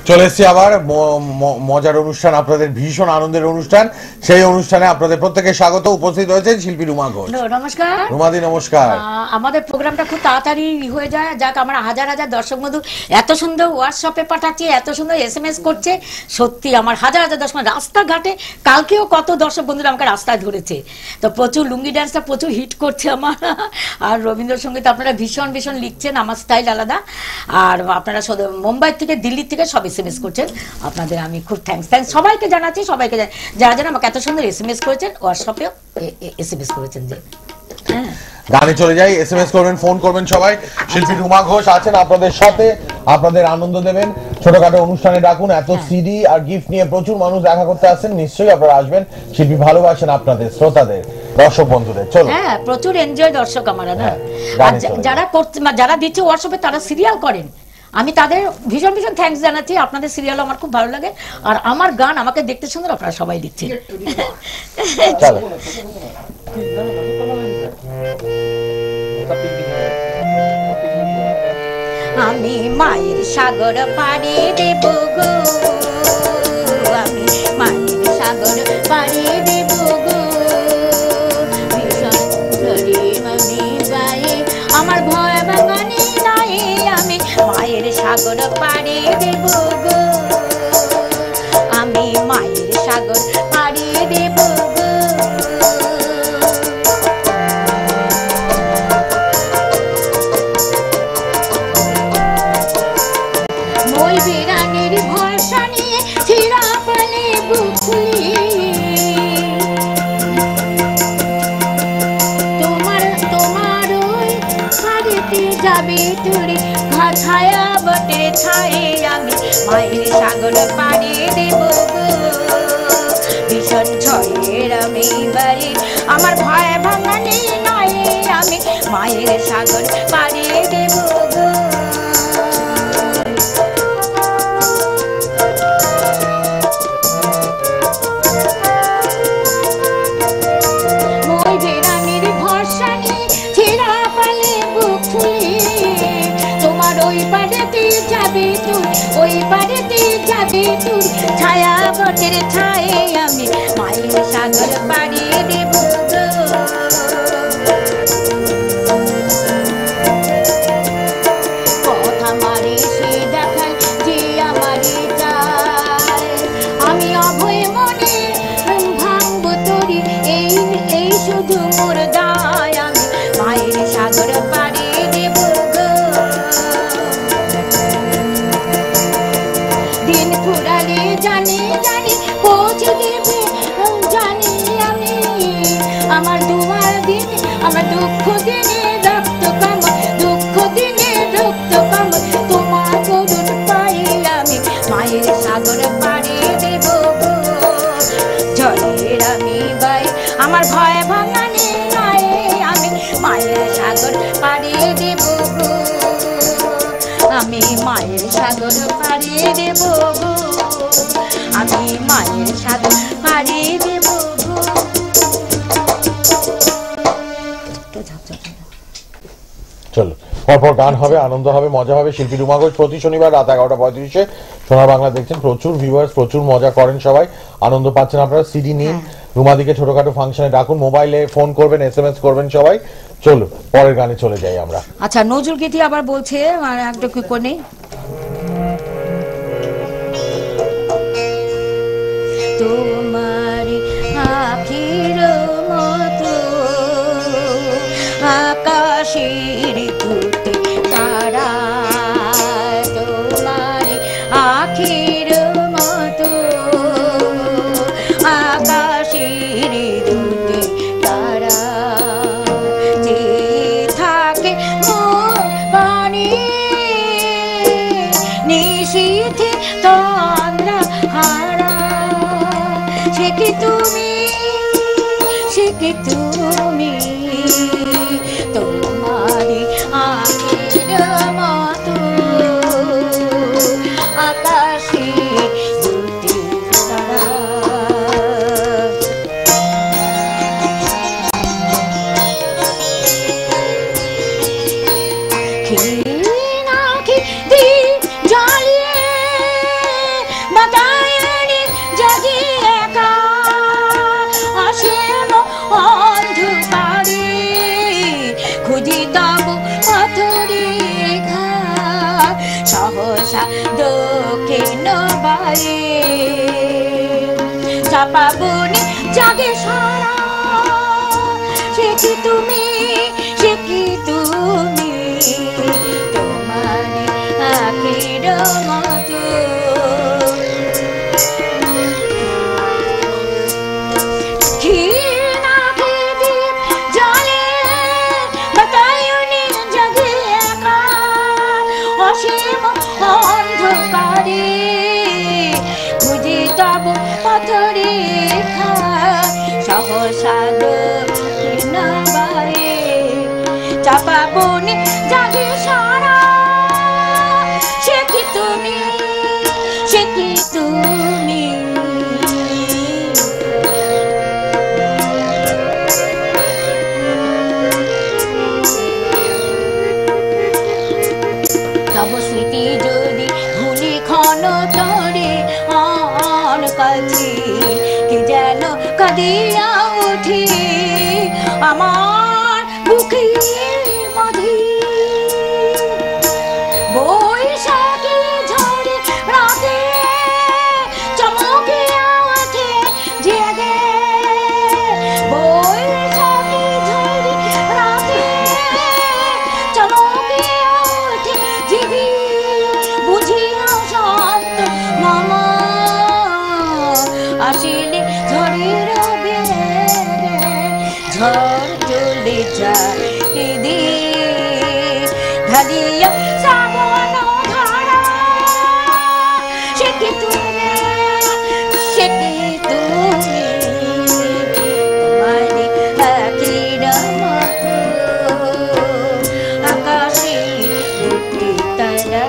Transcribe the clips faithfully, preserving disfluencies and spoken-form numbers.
চলে এসেছি আবার মজার অনুষ্ঠান, আপনাদের ভীষণ আনন্দের অনুষ্ঠান। সেই অনুষ্ঠানে আপনাদের প্রত্যেককে স্বাগত। উপস্থিত হয়েছে শিল্পী রুমা ঘোষ। নমস্কার রুমাদি, নমস্কার। আমাদের প্রোগ্রামটা খুব তাড়াতাড়ি হয়ে যায়, যাক আমরা হাজার হাজার দর্শক বন্ধু এত সুন্দর হোয়াটসঅ্যাপে পাঠাচ্ছে, এত সুন্দর এস এম এস করছে, সত্যি আমার হাজার হাজার দর্শক রাস্তাঘাটে, কালকেও কত দর্শক বন্ধুরা আমাকে রাস্তায় ধরেছে। তো প্রচুর লুঙ্গি ডান্সটা প্রচুর হিট করছে আমার, আর রবীন্দ্রসঙ্গীত আপনারা ভীষণ ভীষণ লিখছেন, আমার স্টাইল আলাদা। আর আপনারা মুম্বাই থেকে দিল্লি থেকে সব এস এম এস করছেন, আপনাদের আমি খুব থ্যাংকস থ্যাংকস সবাইকে জানাচ্ছি, সবাইকে যারা যারা আমাকে এত সুন্দর এস এম এস করেছেন, হোয়াটসঅ্যাপেও এস এম এস করেছেন। যে হ্যাঁ গানে চলে যাই, এস এম এস করবেন, ফোন করবেন সবাই। শিল্পী রুমা ঘোষ আছেন আপনাদের সাথে, আপনাদের আনন্দ দেবেন। ছোটখাটো অনুষ্ঠানে ডাকুন, এত সিডি আর গিফট নিয়ে প্রচুর মানুষ দেখা করতে আসছেন, নিশ্চয়ই আপনারা আসবেন। শিল্পী ভালোবাসেন আপনাদের শ্রোতাদের, দর্শক বন্ধুদের। চলো, হ্যাঁ প্রচুর এনজয় দর্শক আমারা না, যারা করতে যারা দিচ্ছে হোয়াটসঅ্যাপে তারা সিরিয়াল করেন, আমি তাদের ভীষণ ভীষণ থ্যাঙ্কস জানাচ্ছি। আপনাদের সিরিয়াল আমার খুব ভালো লাগে, আর আমার গান আমাকে দেখতে সুন্দর, আপনারা সবাই দিচ্ছেন। আমি মায়ের সাগর পাড়ি দেব গো, আমি মায়ের সাগর পাড়ি দেব গো, আমার ভয় বাগানে নাই, আমি মায়ের সাগর পাড়ি দেব গো, আমি মায়ের সাগর পাড়ি দেব গো। মই বিরানের ভরসা নিয়ে ছিড়া পালে বুকুলি, তোমার তোমার ওই হারিতে যাবে তুড়ি, ছায়া বটে ছায়ে আমি মায়ের সাগর পাড়ি দেব গো, ভীষণ ঝড়ের আমি বাড়ি, আমার ভয় ভাঙানি নয়, আমি মায়ের সাগর পাড়ি দেব গো। মই বেড়ানির ভরসা নিয়ে ছেঁড়া পালে বুক ফুলি, তোমার ওই পাড়েতে যাবে তুই, ওই পাড়েতে যাবে তুই, ছায়া বটের ছায়ে আমি মায়ের সাগর পাড়ি দেব গো। কথা মারে সে দেখায় যে আমারে যায়, আমি অভয় মনে ভাঙব তরি, এই এই শুধু মোর দায়, আমি মায়ের সাগর পাড়ি দেব গো। দিন ফুরালে জানি জানি পৌঁছে দেবে জানি আমি, আমার দুয়ার দিনে আমার দুঃখ দিনে রক্ত কাম, দুঃখ দিনে রক্ত কাম, তোমার করুণ পাই আমি মায়ের সাগর পাড়ি দেব গো। জলের আমি বাই, আমার ভয় ভাঙানি নাই, আমি মায়ের সাগর পাড়ি দেব গো, আমি মায়ের সাগর পাড়ি দেব গো, আমি মায়ের সাগর পাড়ি দেব গো। চলো, পরপর গান হবে, আনন্দ হবে, মজা হবে। শিল্পী রুমা ঘোষ প্রতি শনিবার রাত এগারোটা পঁয়ত্রিশে সোনার বাংলা দেখছেন। প্রচুর ভিউয়ার্স, প্রচুর মজা করেন সবাই, আনন্দ পাচ্ছেন আপনারা। সিডি নিন, রুমাদিকে ছোটখাটো ফাংশনে ডাকুন, মোবাইলে ফোন করবেন, এস এম এস করবেন সবাই। চলো, পরের গানে চলে যাই আমরা। আচ্ছা, নজরুল গীতি আবার বলছে, মানে একটা কি করে তোমার আখির মতো আকাশের ঘুরতে তারা, তোমার আখির মতো আকাশের ঘুরতে তারা, যে থাকে পানি নিশীথে তন্দ্রা হারা, সে কি তুমি, সে কি তুমি, তোমারি আখির মতো আকাশে দুটি তারা। ক্ষীণ আঁখি দিয়ে জ্বালিয়ে দক্ষিণ বায়ে চাপা বনে জাগে সারা সে কি তুমি সে কি তুমি তোমার আখির মতো অন্ধকারে খুঁজে তব পথরেখা সহসা দক্ষিণ বায়ে চাপা বনে জাগে সারা সে কি তুমি সে কি তুমি তব স্মৃতি যদি ভুলি ক্ষণ তরে আন কাছে কে যেন কাঁদিয়া উঠি আমার বুকের মাঝে বৈশাখী ঝড়ে রাতে চমকে ওঠে জেগে বৈশাখী ঝড়ে রাতে চমকে ওঠে জেগে বুঝিয়া শান্ত মামা আসিলে ঝড়ের বেগে ঝড় চলে যায় এদি ঢালিয়া শ্রাবণ ধারা সে কি তুমি সে কি তুমি তোমার আখির মতো আকাশে দুটি তারা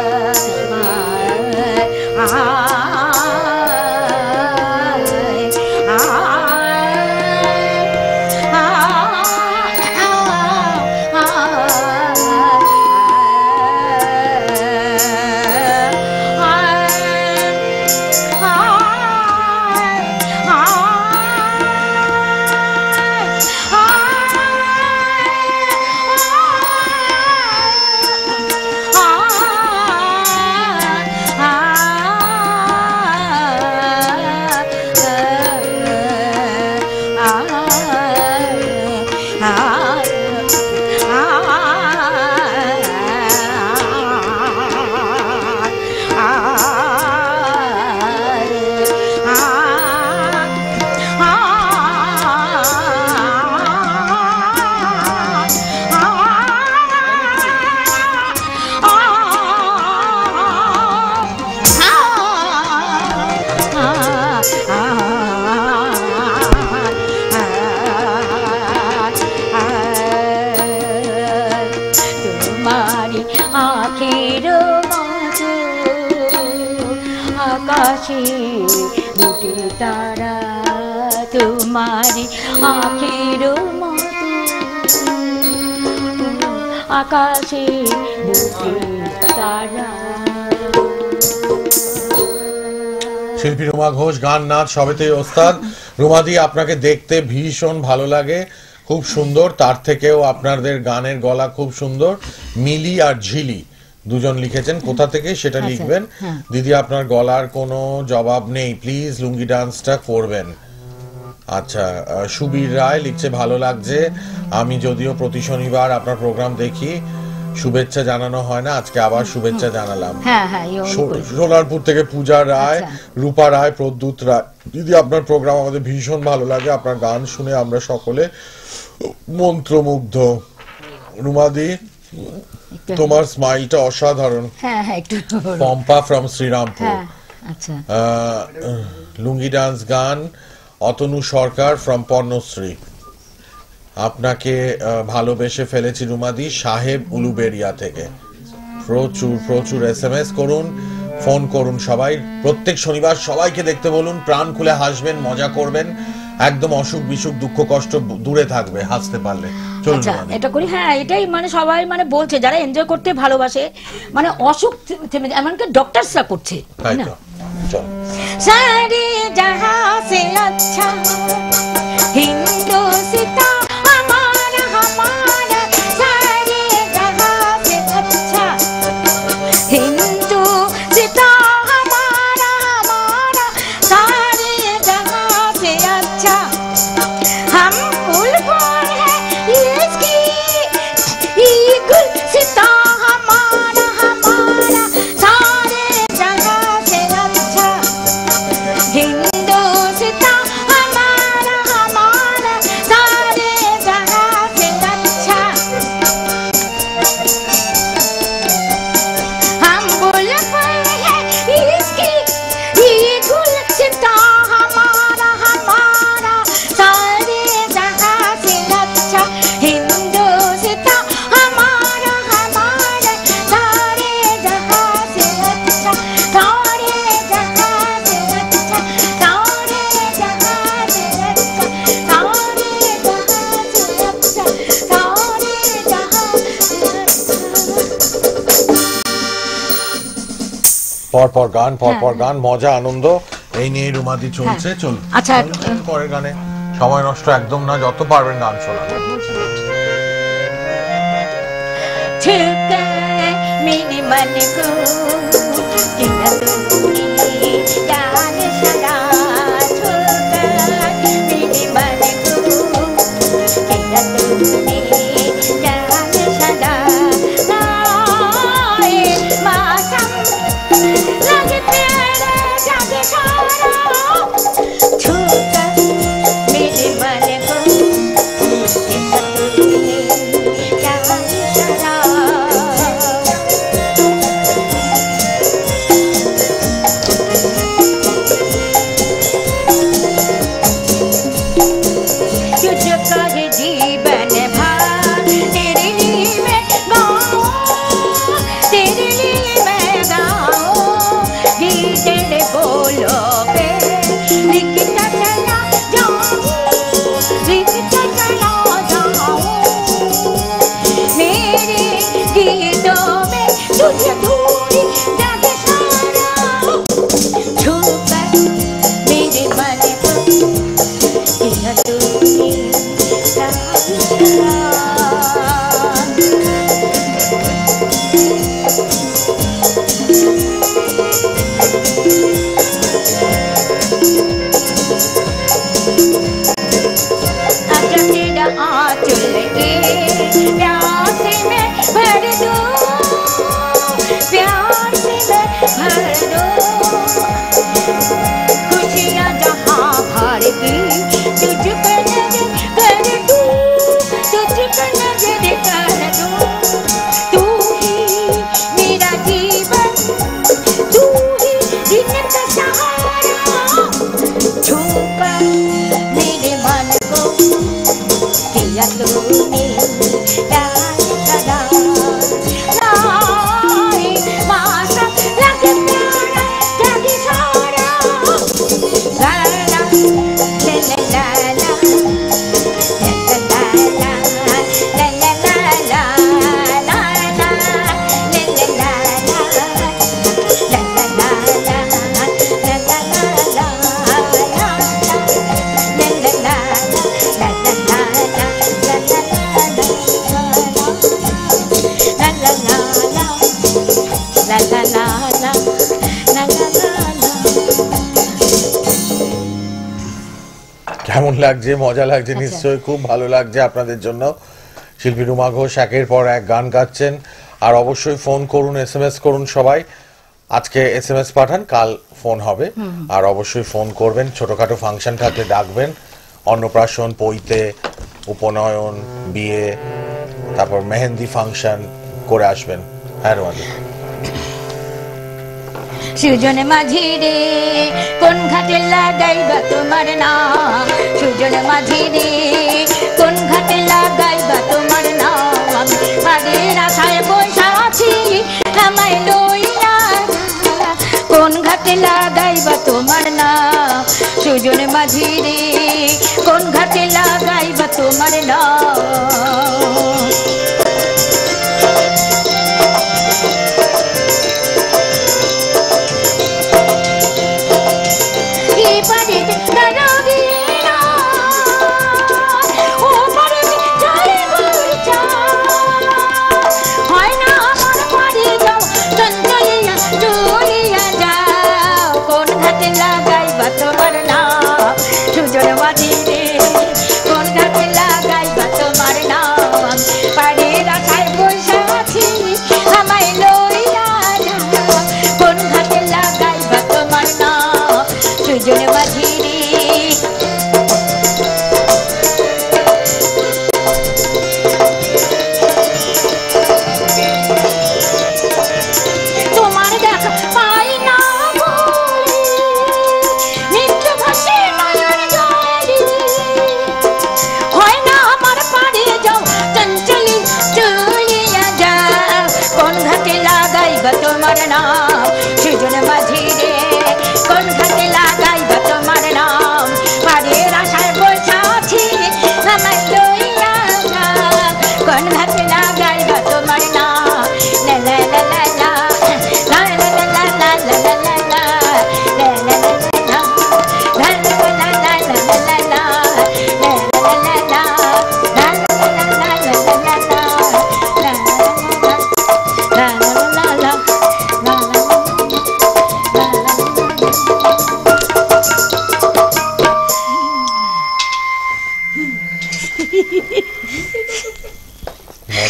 আখির মতো আকাশে দুটি তারা তোমার আখির মতো আকাশে দুটি তারা। শিল্পী রুমা ঘোষ গান নাচ সবেতেই ওস্তাদ। রুমাদি আপনাকে দেখতে ভীষণ ভালো লাগে, খুব সুন্দর, তার থেকেও আপনাদের গানের গলা খুব সুন্দর। মিলি আর ঝিলি দুজন লিখেছেন, কোথা থেকে সেটা লিখবেন। দিদি আপনার গলার কোনো জবাব নেই, প্লিজ লুঙ্গি ডান্সটা করবেন। আচ্ছা, সুবীর রায় লিখছে ভালো লাগছে, আমি যদিও প্রতি শনিবার আপনার প্রোগ্রাম দেখি, শুভেচ্ছা জানানো হয় না, আজকে আবার শুভেচ্ছা জানালাম। সোনারপুর থেকে পূজা রায়, রূপা রায়, প্রদ্যুৎ রায়, দিদি আপনার প্রোগ্রাম আমাদের ভীষণ ভালো লাগে, আপনার গান শুনে আমরা সকলে মন্ত্রমুগ্ধ। রুমাদি তোমার স্মাইলটা অসাধারণ। পম্পা ফ্রম শ্রীরামপুর। লুঙ্গি ডান্স গান অতনু সরকার ফ্রম পর্ণশ্রী। আপনাকে ভালোবেসে ফেলেছি রুমাদি সাহেব উলুবেড়িয়া থেকে। প্রচুর প্রচুর এস এম এস করুন, ফোন করুন, সবাই প্রত্যেক শনিবার সবাইকে দেখতে বলুন, প্রাণ খুলে হাসবেন, মজা করবেন, একদম অসুখ বিসুখ দুঃখ কষ্ট দূরে থাকবে হাসতে পারলে। আচ্ছা এটা করি, হ্যাঁ এটাই মানে সবাই মানে বলছে যারা এনজয় করতে ভালোবাসে, মানে অসুখ থেমে যায়, এমনকি ডক্টরসরা করছে। তাই তো, চল। সারে জাহাঁ সে আচ্ছা হিন্দুস্তান हमारा हमारा सारे जहां से अच्छा हिंदुस्तान পর পর গান পর পর গান মজা আনন্দ এই নিয়ে রুমাদি চলছে। চল আচ্ছা পরের গানে সময় নষ্ট একদম না, যত পারবেন গান শোনান। मेरे मन को किया तूने जान सदा छूकर, मेरे मन को किया तूने जान सदा नाए मौसम लगे तेरे जग सारा छूकर, मेरे मन को किया तूने जान सदा। जीवन भर तेरे लिए मैं गाऊं, तेरे लिए मैं गाऊं, गीत तेरे बोलों पे लिखता चला जाऊं, लिखता चला जाऊं, मेरे गीतों में तुझे पूरी जग सारा छूकर, मेरे मन को किया तूने आंचल के प्यार से मैं भर दूं, प्यार से मैं भर दूं, खुशियाँ जहाँ भर की तुझ पर नजर कर दूं, तुझ पर नजर कर दूं, तू ही मेरा जीवन, तू ही दिन का सहारा, छूकर मेरे मन को किया तूने जान सदा नाए मौसम लगे प्यारा जग सारा ला ला ला ला ला কেমন লাগছে? মজা লাগছে নিশ্চয়ই, খুব ভালো লাগছে আপনাদের জন্য। শিল্পী রুমা ঘোষ একের পর এক গান গাচ্ছেন। আর অবশ্যই ফোন করুন, এস এম এস করুন সবাই। আজকে এস এম এস পাঠান, কাল ফোন হবে। আর অবশ্যই ফোন করবেন, ছোটখাটো ফাংশন থাকলে ডাকবেন, অন্নপ্রাশন, পৈতে, উপনয়ন, বিয়ে, তারপর মেহেন্দি ফাংশন করে আসবেন। হ্যাঁ রোমাদি। সুজন মাঝি রে কোন ঘাটে লাগাইবা তোমার নাম, সুজন মাঝি রে কোন ঘাটে লাগাইবা তোমার নাম, মাদের আশায় বসা আছি আমায় লইয়া, কোন ঘাটে লাগাইবা তোমার নাম, সুজন মাঝি রে কোন ঘাটে লাগাইবা তোমার নাম।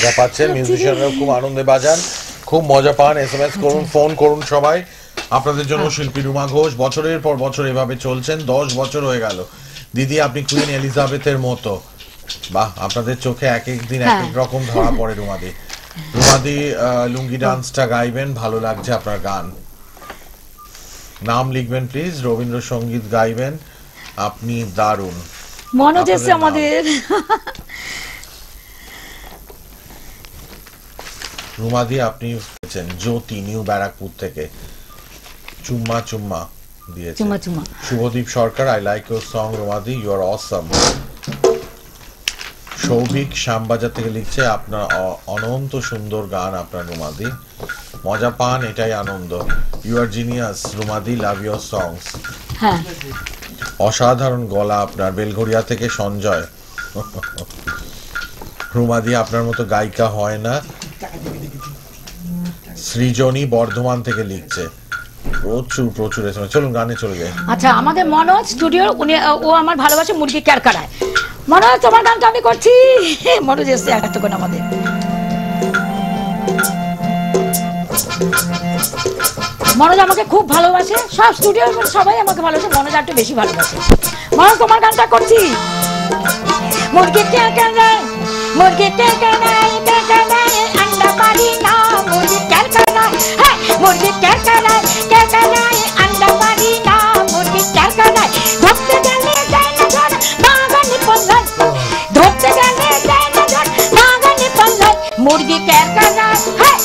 মজা পাচ্ছেন, মিউজিশিয়ানরাও খুব আনন্দে বাজান, খুব মজা পান। এসএমএস করুন, ফোন করুন সবাই। আপনাদের জন্য শিল্পী রুমা ঘোষ বছরের পর বছর এভাবে চলছেন, দশ বছর হয়ে গেল। দিদি আপনি কুইন এলিজাবেথের মতো। বাহ, আপনাদের চোখে এক এক দিন এক এক রকম ধরা পড়ে। রুমাদি রুমাদি লুঙ্গি ডান্সটা গাইবেন, ভালো লাগছে আপনার গান। নাম লিখবেন প্লিজ। রবীন্দ্রসঙ্গীত গাইবেন, আপনি দারুণ। মনোজ এসে আমাদের। রুমাদি আপনি জ্যোতি নিউ ব্যারাকপুর থেকে চুম্মা চুম্মা দিয়েছে। চুম্মা চুম্মা। Shubhadeep Sarkar, I like your song রুমাদি, you are awesome. Souvik Shyambazar থেকে লিখছে, আপনার অনন্ত সুন্দর গান আপনার রুমাদি, মজা পান, এটাই আনন্দ। ইউ আর জিনিয়াস রুমাদি, লাভ ইউর সংস। হ্যাঁ, অসাধারণ গলা আপনার। বেলঘড়িয়া থেকে সঞ্জয়। রুমাদি আপনার মতো গায়িকা হয় না। সৃজনী বর্ধমান থেকে লিখছে, প্রচুর প্রচুর এসেছে। চলুন গানে চলে যাই। আচ্ছা, আমাদের মনোজ স্টুডিও, উনি ও আমার ভালোবাসে মুরগি ক্যারকারায়। মনোজ তোমার গানটা আমি করছি। মনোজ এসছে এতক্ষণ আমাদের। মনোজ আমাকে খুব ভালোবাসে, সব স্টুডিওর সবাই আমাকে ভালোবাসে, মনোজ একটু বেশি ভালোবাসে। মনোজ তোমার গানটা করছি। মুরগি ক্যারকারায়, মুরগি ক্যারকারায়, ক্যারকারায় আন্ডা পারি না, মুরগি ক্যারকারায়, হ্যাঁ মুরগি ক্যারকারায়, ক্যারকারায় আন্ডা পারি না, মুরগি ক্যারকারায়। ধরতে গেলে যায় না ধর, বাগানে পল্লয়, ধরতে গেলে যায় না ধর, বাগানে পল্লয়, মুরগি ক্যারকারায়, হ্যাঁ।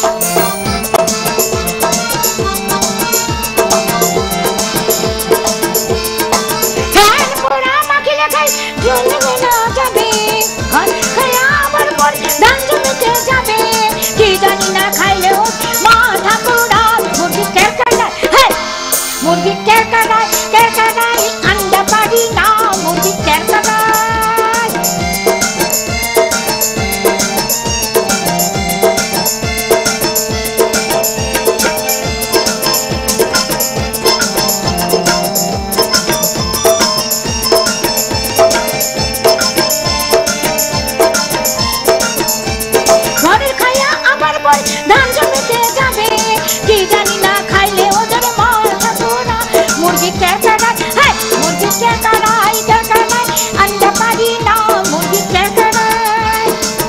ফ্যান পোড়া মাখিলে খাই, জ্বলবে না যাবে, আবার পর ধান জমিতে যাবে, কি জানি না খাইলেও মাথা পোড়া। মুরগি ক্যারকারায়, হ্যাঁ মুরগি ক্যারকারায়, ক্যারকারায় আন্ডা পারি না, মুরগি ক্যারকারায়। ঘরের খাইয়া আবার বল ধান জমিতে যাবে, কি জানি না খাইলে ওদের মাথা পোড়া। মুরগি ক্যারকারায়, হ্যাঁ মুরগি ক্যারকারায়, ক্যারকারায় আন্ডা পারি না, মুরগি ক্যারকারায়।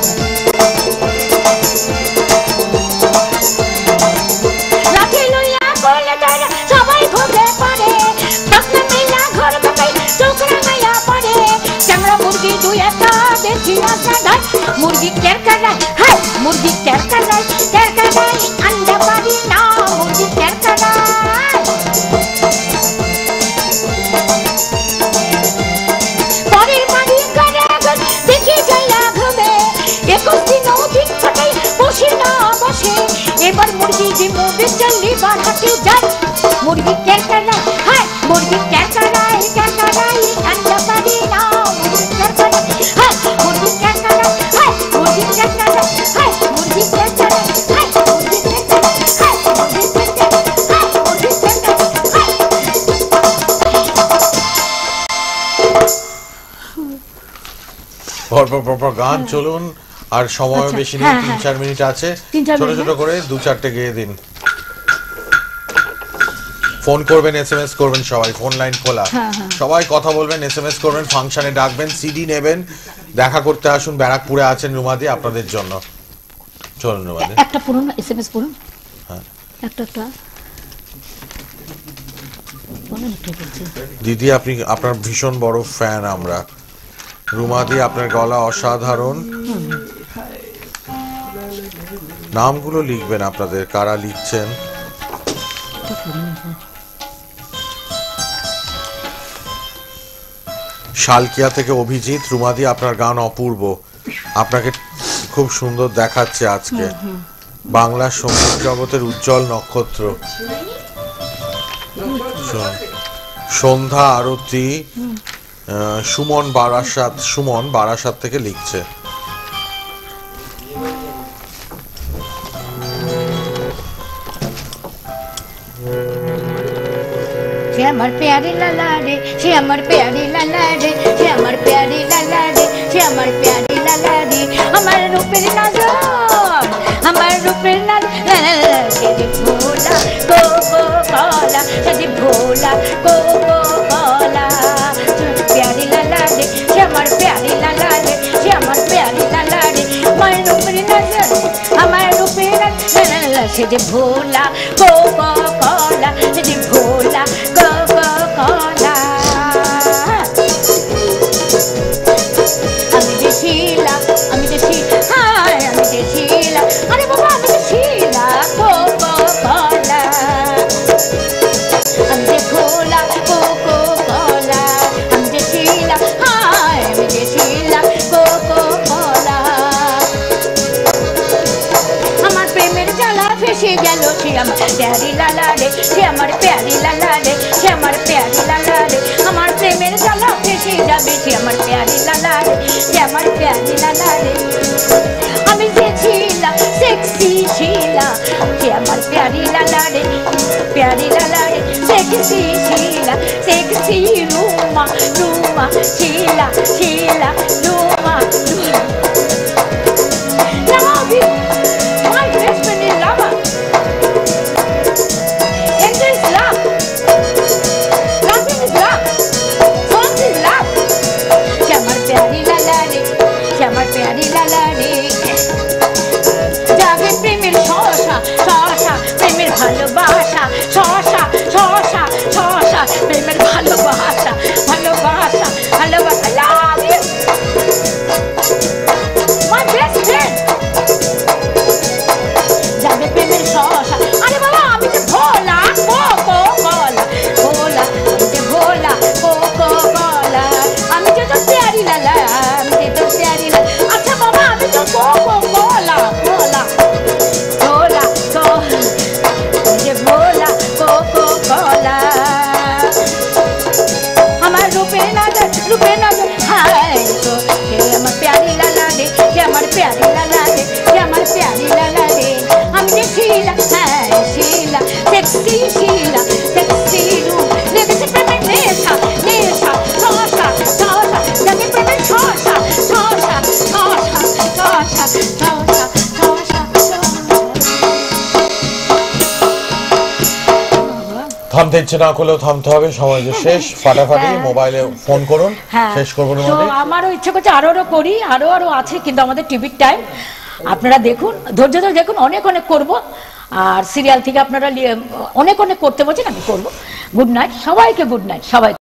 লাঠি লইয়া করলে তারা সবাই ভোগে পড়ে, পাকনা মেলা ঘর বাকাই টুকরা গায়া পড়ে, চামড়া মুরগি দুই একটা দেখি আসা ধান, মুরগি ক্যারকারায়, হ্যাঁ মুরগি ক্যারকারায়, ক্যারকারায় আন্ডা পারি না, মুরগি ক্যারকারায়। পরের বাড়ি করে দেখি যাইয়া ঘুমে, একুশ দিন দিন ফাটাই বসে না বসে, এবার মুরগি ডিমু বিচল্লি বাড়াতে যায়, মুরগি ক্যারকারায়, হ্যাঁ মুরগি ক্যারকারায়, ক্যারকারায় আন্ডা পারি না, মুরগি ক্যারকারায়, হ্যাঁ মুরগি ক্যারকারায়, হ্যাঁ মুরগি ক্যারকারায়, হ্যাঁ মুরগি ক্যারকারায়, হ্যাঁ মুরগি ক্যারকারায়, হ্যাঁ মুরগি ক্যারকারায়, হ্যাঁ মুরগি ক্যারকারায়, পর পর পর পর গান চলুন, আর সময় আচ্ছা, বেশি নেই, হ্যাঁ, তিন হ্যাঁ। চার মিনিট আছে। তিন চার ছোট মিনিট, ছোট করে দু চারটে গেয়ে দিন। ফোন করবেন, এসএমএস করবেন, সবাই ফোন লাইন খোলা, হ্যাঁ, হ্যাঁ। সবাই কথা বলবেন, এসএমএস করবেন, ফাংশনে ডাকবেন, সিডি নেবেন, দেখা করতে আসুন। ব্যারাকপুরে আছেন রুমাদি আপনাদের জন্য। চলুন রুমাদি। একটা পড়ুন, এসএমএস পড়ুন। হ্যাঁ। একটা একটা বলেন, একটু বলছি। দিদি আপনি, আপনার ভীষণ বড় ফ্যান আমরা। রুমাদি আপনার গলা অসাধারণ। নামগুলো লিখবেন আপনাদের, কারা লিখছেন। শালকিয়া থেকে অভিজিৎ, রুমাদি আপনার গান অপূর্ব, আপনাকে খুব সুন্দর দেখাচ্ছে আজকে, বাংলা সঙ্গীত জগতের উজ্জ্বল নক্ষত্র। সন্ধ্যা আরতি, সুমন বারাসাত, সুমন বারাসাত থেকে লিখছে। সে আমার প্যারি লালা রে, সে আমার প্যারি লালা রে, সে আমার প্যারি লালা রে, সে আমার প্যারি লালা রে, আমার রূপের নজর को कोला जी भोला को को कोला प्यारी लाला रे श्यामर प्यारी लाला रे श्यामर प्यारी लाला रे मैं रूपरी नजर हमारे रूपी नजर से जी भोला को को कोला जी भोला को को कोला আমি যে শিলা আমি যে শিলা আমি যে শিলা আরে বাবা আমি যে শিলা কোকো কোলা আমি যে খোলা কোকো কোলা আমি যে শিলা হায় আমি যে শিলা কোকো কোলা আমার প্রেমের জ্বালা ফেসে গেল সে আমার প্যারি লালা রে সে আমার প্যারি লালা রে সে আমার প্যারি লালা রে আমার প্রেমের জ্বালা ফেসে যাবে সে আমার প্যারি লালা রে সে আমার প্যারি লালা রে আমি যে ছিলাম সেক্সি ছিলাম সে আমার প্যারি লালা রে প্যারি লালা রে সেক্সি ছিলাম সেক্সি রুমা রুমা ছিলা ছিলা Ruma Love you. My best friend is lover. Enter is love. Laughing is love. Song is love. Shamar pyari lala re, shamar pyari lala re. Jage প্রেমের শশা শশা প্রেমের ভালোবাসা শশা শশা শশা প্রেমের ভালোবাসা ভালোবাসা ভালোবাসা love you. My best friend. যাবে প্রেমের শশা আরে বাবা আমি যে ভোলা কোকো কোলা ভোলা আমি যে ভোলা কোকো কোলা আমি যে তো প্যারি লালা আমি যে তো প্যারি লালা আচ্ছা বাবা আমি তো কোকো কোলা কোলা ভোলা তো আমি যে ভোলা কোকো কোলা আমার রূপে নজর রূপে নজর হায় তো সে আমার প্যারি লালা রে সে আমার প্যারি লালা রে সে আমার প্যারি লালা রে আমি যে শিলা হ্যাঁ শিলা সেক্সি শিলা সেক্সি রূপ লেগেছে প্রেমের নেশা নেশা শশা শশা যাকে প্রেমের শশা শশা শশা শশা শশা শশা থামতে ইচ্ছে না করলেও থামতে হবে, সময় যে শেষ। ফাটাফাটি মোবাইলে ফোন করুন, হ্যাঁ শেষ করবো তো মানে আমারও ইচ্ছে করছে আরো আরো করি, আরো আরো আছে কিন্তু আমাদের টিভির টাইম। আপনারা দেখুন, ধৈর্য ধরে দেখুন, অনেক অনেক করব। আর সিরিয়াল থেকে আপনারা লিয়ে- অনেক অনেক করতে বলছেন, আমি করবো। গুড নাইট সবাইকে, গুড নাইট সবাই।